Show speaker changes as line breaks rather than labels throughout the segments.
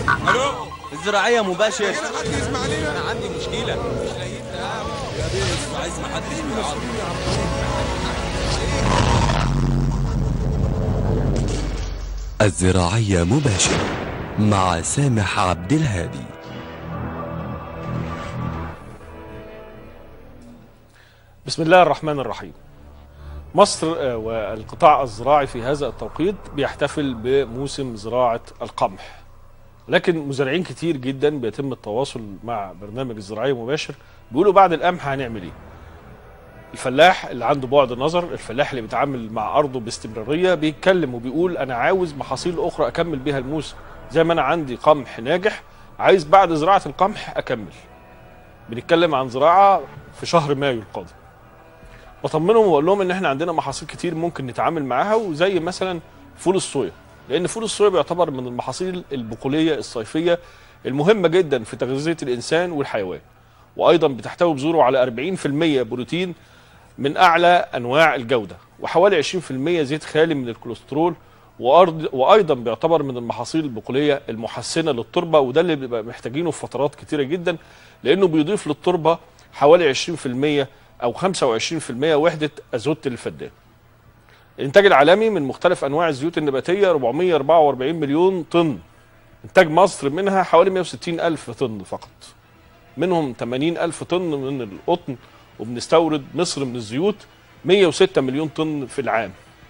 الو،
الزراعية مباشر.
حد يسمع لي؟ انا عندي مشكله مش لاقيين يا بيه، عايز ما حدش
الزراعية مباشر مع سامح عبد الهادي.
بسم الله الرحمن الرحيم. مصر والقطاع الزراعي في هذا التوقيت بيحتفل بموسم زراعة القمح، لكن مزارعين كتير جدا بيتم التواصل مع برنامج الزراعية مباشر بيقولوا بعد القمح هنعمل ايه؟ الفلاح اللي عنده بعد نظر، الفلاح اللي بيتعامل مع أرضه باستمرارية بيتكلم وبيقول أنا عاوز محاصيل أخرى أكمل بيها الموسم، زي ما أنا عندي قمح ناجح عايز بعد زراعة القمح أكمل. بنتكلم عن زراعة في شهر مايو القادم. بطمنهم واقول لهم ان احنا عندنا محاصيل كتير ممكن نتعامل معاها، وزي مثلا فول الصويا، لان فول الصويا بيعتبر من المحاصيل البقوليه الصيفيه المهمه جدا في تغذيه الانسان والحيوان، وايضا بتحتوي بذوره على 40% بروتين من اعلى انواع الجوده، وحوالي 20% زيت خالي من الكوليسترول، وايضا بيعتبر من المحاصيل البقوليه المحسنه للتربه، وده اللي بيبقى محتاجينه في فترات كتيره جدا، لانه بيضيف للتربه حوالي 20% أو 25% وحدة أزوت الفدان. الإنتاج العالمي من مختلف أنواع الزيوت النباتية 444 مليون طن، إنتاج مصر منها حوالي 160 ألف طن فقط، منهم 80 ألف طن من القطن، وبنستورد مصر من الزيوت 106 مليون طن في العام.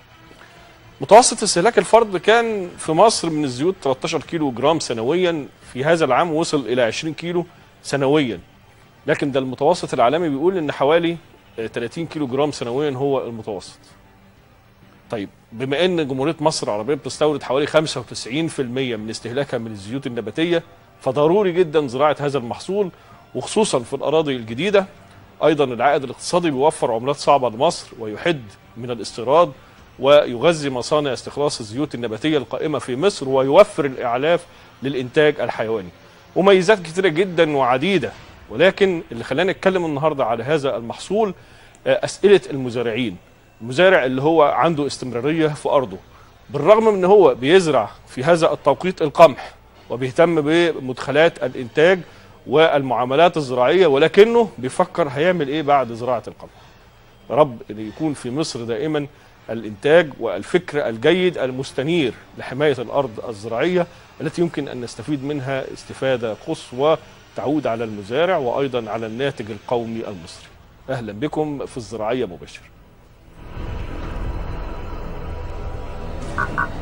متوسط استهلاك الفرد كان في مصر من الزيوت 13 كيلو جرام سنويا، في هذا العام وصل إلى 20 كيلو سنويا، لكن ده المتوسط العالمي بيقول ان حوالي 30 كيلو جرام سنويا هو المتوسط. طيب بما ان جمهوريه مصر العربيه بتستورد حوالي 95% من استهلاكها من الزيوت النباتيه، فضروري جدا زراعه هذا المحصول، وخصوصا في الاراضي الجديده. ايضا العائد الاقتصادي بيوفر عملات صعبه لمصر، ويحد من الاستيراد، ويغذي مصانع استخلاص الزيوت النباتيه القائمه في مصر، ويوفر الاعلاف للانتاج الحيواني. مميزات كثيره جدا وعديده، ولكن اللي خلانا نتكلم النهارده على هذا المحصول اسئله المزارعين. المزارع اللي هو عنده استمراريه في ارضه، بالرغم من ان هو بيزرع في هذا التوقيت القمح وبيهتم بمدخلات الانتاج والمعاملات الزراعيه، ولكنه بيفكر هيعمل ايه بعد زراعه القمح. يا رب ان يكون في مصر دائما الانتاج والفكر الجيد المستنير لحمايه الارض الزراعيه التي يمكن ان نستفيد منها استفاده قصوى تعود على المزارع وايضا على الناتج القومي المصري. اهلا بكم في الزراعيه مباشر.